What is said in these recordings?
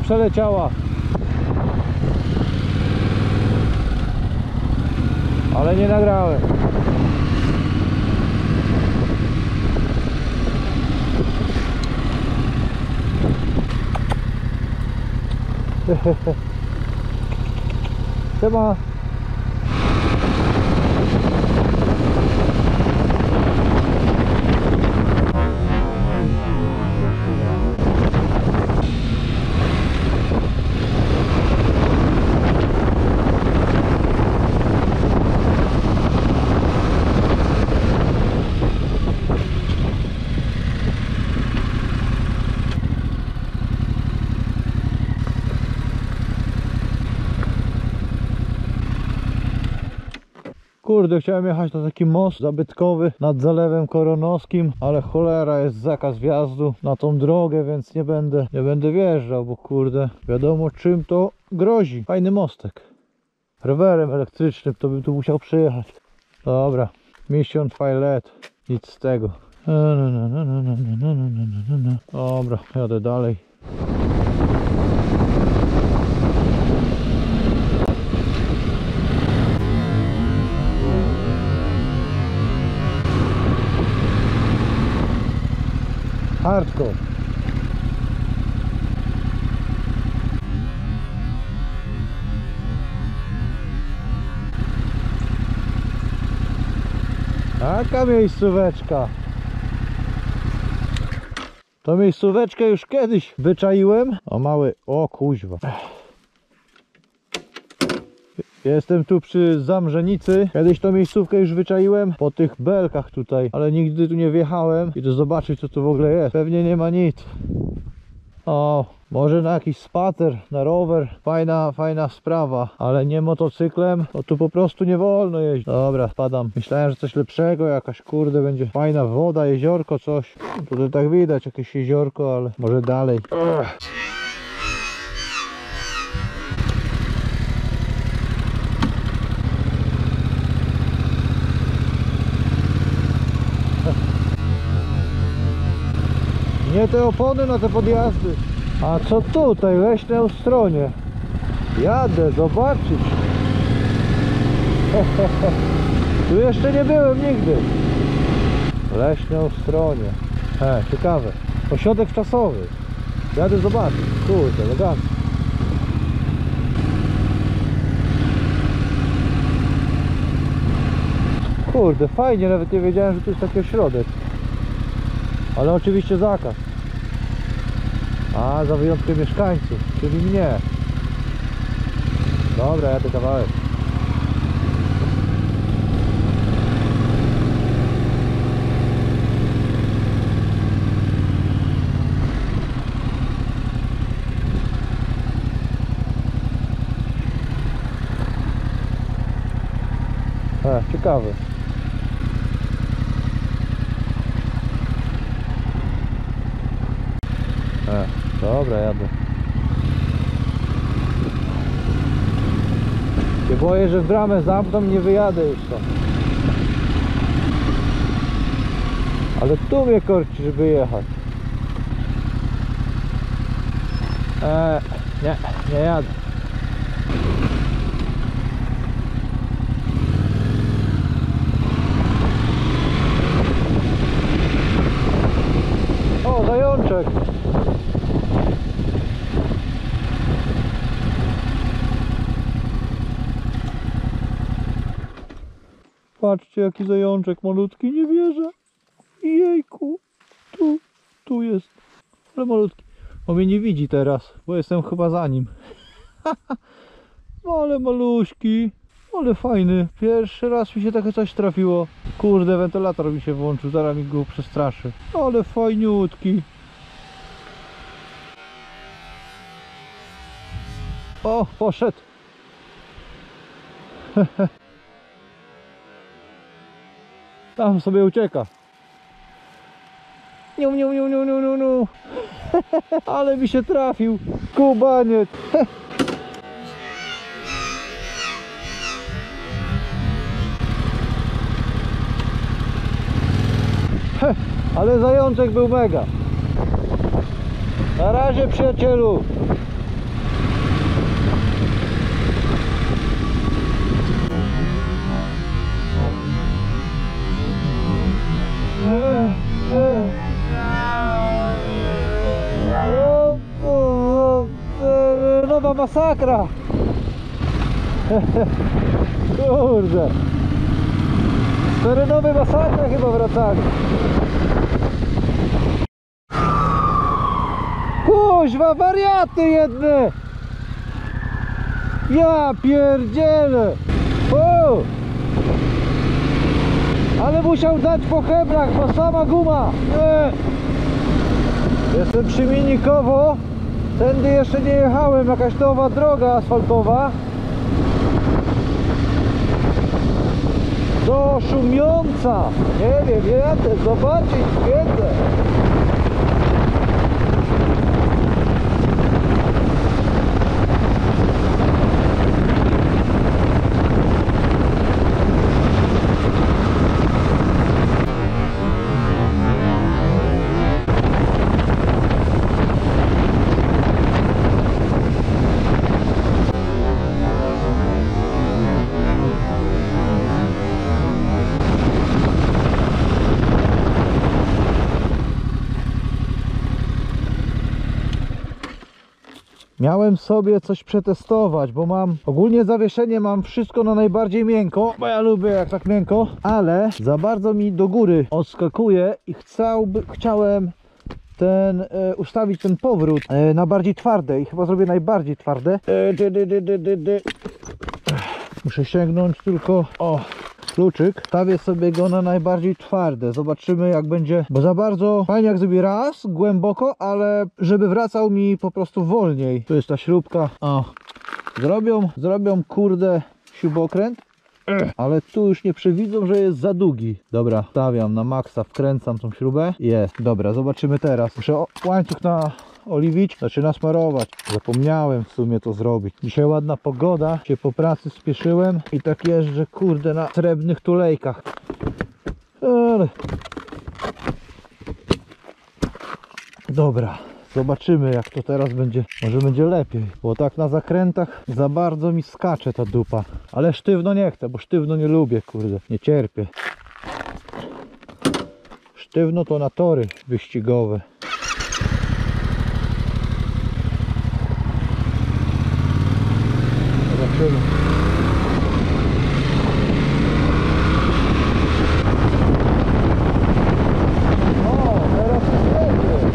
przeleciała. Ale nie nagrałem. Siema. Kurde, chciałem jechać na taki most zabytkowy nad Zalewem Koronowskim, ale cholera, jest zakaz wjazdu na tą drogę, więc nie będę wjeżdżał, bo kurde, wiadomo czym to grozi. Fajny mostek. Rowerem elektrycznym to bym tu musiał przyjechać. Dobra, Mission Failed, nic z tego. Dobra, jadę dalej. Hardcore. Taka miejscóweczka. To miejscóweczkę już kiedyś wyczaiłem. O mały, o kuźwa. Jestem tu przy Zamrzenicy. Kiedyś tą miejscówkę już wyczaiłem po tych belkach tutaj, ale nigdy tu nie wjechałem i to zobaczyć co tu w ogóle jest. Pewnie nie ma nic. O, może na jakiś spacer, na rower. Fajna sprawa, ale nie motocyklem, bo tu po prostu nie wolno jeździć. Dobra, spadam. Myślałem, że coś lepszego, jakaś kurde będzie fajna woda, jeziorko, coś. Tutaj tak widać jakieś jeziorko, ale może dalej. Nie te opony na te podjazdy. A co tutaj? Leśne Ustronie. Jadę zobaczyć. Tu jeszcze nie byłem nigdy. Leśne Ustronie. Ciekawe. Ośrodek czasowy. Jadę zobaczyć. Kurde, elegancko. Kurde, fajnie, nawet nie wiedziałem, że tu jest taki ośrodek. Ale oczywiście zakaz. A, za wyjątkiem mieszkańców, czyli mnie. Dobra, jadę kawałek. Ciekawe. Dobra, jadę. Się boję, że w bramę zamkną i nie wyjadę już tam. Ale tu mnie korci, żeby jechać. Nie jadę. O, zajączek. Patrzcie, jaki zajączek malutki, nie wierzę. Jejku, tu jest. Ale malutki. On mnie nie widzi teraz, bo jestem chyba za nim. No ale maluśki, ale fajny. Pierwszy raz mi się takie coś trafiło. Kurde, wentylator mi się włączył, zaraz mi go przestraszy. Ale fajniutki. O, poszedł. Tam sobie ucieka. Niu. Ale mi się trafił. Kubaniec. Ale zajączek był mega. Na razie, przyjacielu. Nowa masakra. Kurde. Terenowe masakry chyba wracali. Kuźwa, wariaty jedne. Ja pierdzielę. O! Ale musiał dać po hebrach, bo sama guma. Jestem przy Minikowo. Tędy jeszcze nie jechałem, jakaś nowa droga asfaltowa. Do Szumiąca. Nie wiem, jadę zobaczyć, wiedzę. Miałem sobie coś przetestować, bo mam ogólnie zawieszenie, mam wszystko na najbardziej miękko, bo ja lubię jak tak miękko, ale za bardzo mi do góry odskakuje i chciałem ustawić ten powrót na bardziej twarde i chyba zrobię najbardziej twarde. Muszę sięgnąć tylko o kluczyk, stawię sobie go na najbardziej twarde, zobaczymy jak będzie, bo za bardzo fajnie jak zrobię raz, głęboko, ale żeby wracał mi po prostu wolniej. Tu jest ta śrubka, o, zrobią kurde śrubokręt, ale tu już nie przewidzą, że jest za długi. Dobra, stawiam na maksa, wkręcam tą śrubę, jest, dobra, zobaczymy teraz. Muszę łańcuch oliwić, zaczyna smarować. Zapomniałem w sumie to zrobić. Dzisiaj ładna pogoda, się po pracy spieszyłem i tak jeżdżę kurde na srebrnych tulejkach. Dobra, zobaczymy jak to teraz będzie. Może będzie lepiej, bo tak na zakrętach za bardzo mi skacze ta dupa. Ale sztywno nie chcę, bo sztywno nie lubię, kurde, nie cierpię. Sztywno to na tory wyścigowe. Zobaczymy. O, teraz jest lepiej.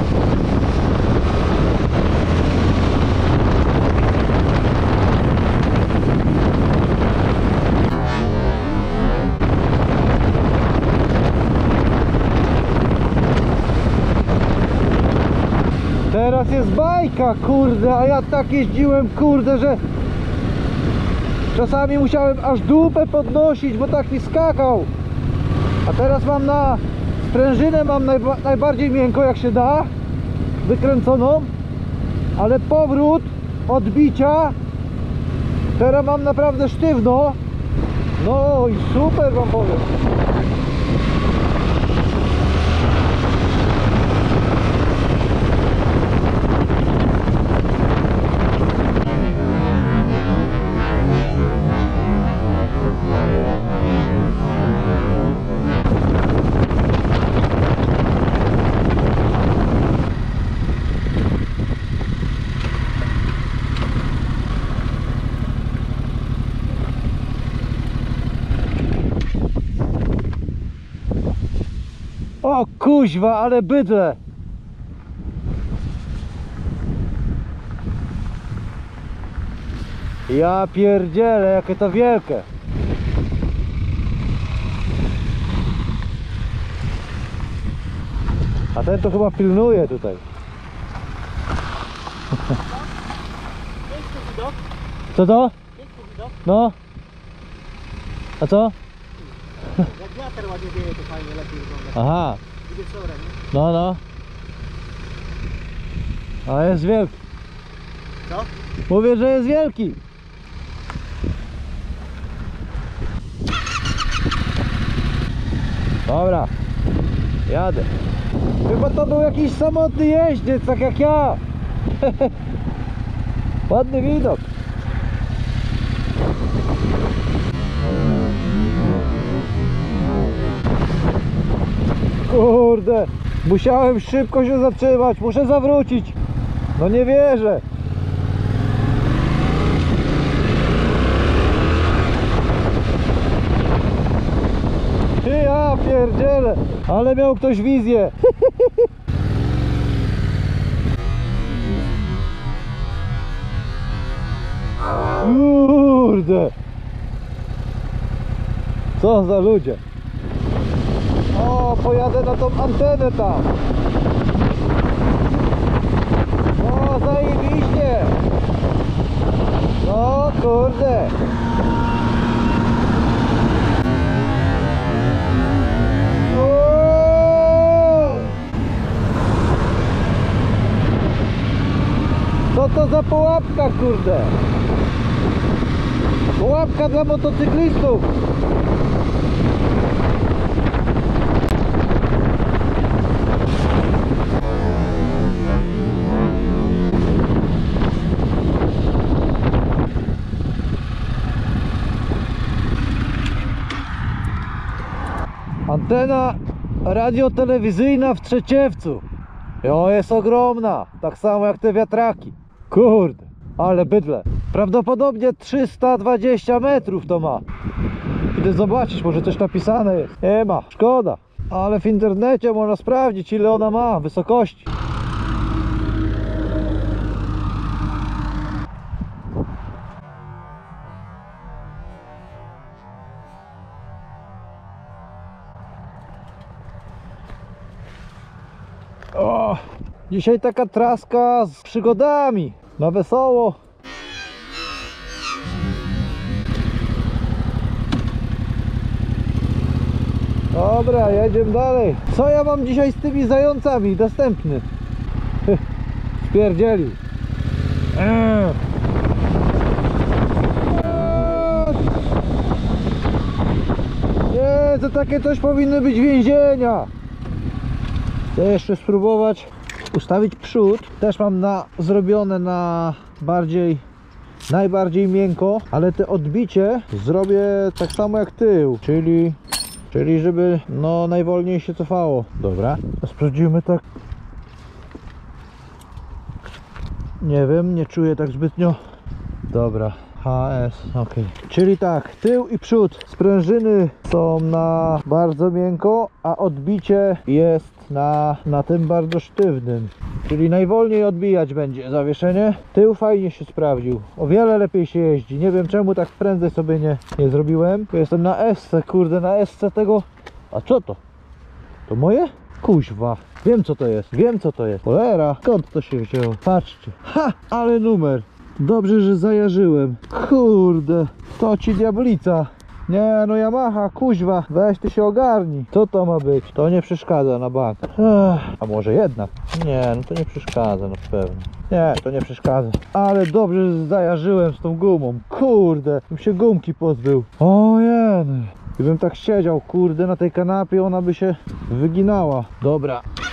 Teraz jest bajka, kurde, a ja tak jeździłem, kurde, że czasami musiałem aż dupę podnosić, bo tak mi skakał. A teraz mam na sprężynę, mam najbardziej miękko jak się da, wykręconą, ale powrót, odbicia, teraz mam naprawdę sztywno. No i super wam powiem. O kuźwa, ale bydle. Ja pierdzielę, jakie to wielkie. A ten to chyba pilnuje tutaj. Co to? No. A co? Jak wiatr ładnie wieje, to fajnie, lepiej wygląda. Aha. I wieczorem, nie? No, no. Ale jest wielki. Co? Mówię, że jest wielki. Dobra. Jadę. Chyba to był jakiś samotny jeździec, tak jak ja. Ładny widok. Kurde, musiałem szybko się zatrzymać, muszę zawrócić. No nie wierzę. Ja pierdzielę, ale miał ktoś wizję. Kurde. Co za ludzie. O, pojadę na tą antenę tam. O, zajebiście. No kurde. Co to za pułapka, kurde? Pułapka dla motocyklistów. Antena radiotelewizyjna w Trzeciewcu. I jest ogromna, tak samo jak te wiatraki. Kurde, ale bydle. Prawdopodobnie 320 metrów to ma. Idę zobaczyć, może coś napisane jest. Nie ma, szkoda. Ale w internecie można sprawdzić, ile ona ma wysokości. O, dzisiaj taka traska z przygodami, na wesoło. Dobra, jedziemy dalej. Co ja mam dzisiaj z tymi zającami? Dostępny. Spierdzielił. Nie, to takie coś powinny być więzienia. Chcę jeszcze spróbować ustawić przód. Też mam zrobione na najbardziej miękko, ale te odbicie zrobię tak samo jak tył, czyli żeby no najwolniej się cofało. Dobra, sprawdzimy tak. Nie wiem, nie czuję tak zbytnio. Dobra, HS, ok. Czyli tak, tył i przód sprężyny są na bardzo miękko, a odbicie jest na tym bardzo sztywnym. Czyli najwolniej odbijać będzie zawieszenie. Tył fajnie się sprawdził. O wiele lepiej się jeździ. Nie wiem czemu tak prędzej sobie nie zrobiłem. Bo jestem na S-ce, kurde, na S-ce tego. A co to? To moje? Kuźwa. Wiem co to jest. Wiem co to jest. Cholera. Skąd to się wzięło? Patrzcie. Ha! Ale numer. Dobrze, że zajarzyłem. Kurde. To ci diablica. Nie no, Yamaha, kuźwa. Weź ty się ogarnij. Co to ma być? To nie przeszkadza na bank. A może jednak? Nie, no to nie przeszkadza, no pewnie. Nie, to nie przeszkadza. Ale dobrze, że zajarzyłem z tą gumą. Kurde, bym się gumki pozbył. Ojej. Gdybym tak siedział, kurde, na tej kanapie, ona by się wyginała. Dobra.